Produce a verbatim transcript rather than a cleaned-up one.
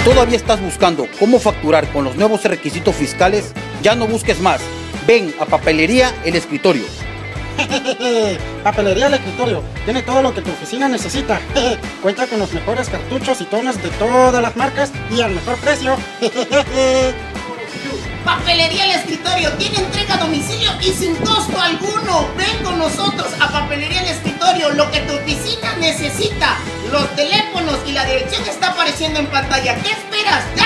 todavía estás buscando cómo facturar con los nuevos requisitos fiscales, ya no busques más. Ven a Papelería El Escritorio. Papelería El Escritorio tiene todo lo que tu oficina necesita. Cuenta con los mejores cartuchos y tonos de todas las marcas y al mejor precio. Papelería El Escritorio tiene entrega a domicilio y sin costo alguno. Ven con nosotros a Papelería El Escritorio, lo que tu oficina necesita. Los teléfonos y la dirección está apareciendo en pantalla. ¿Qué esperas?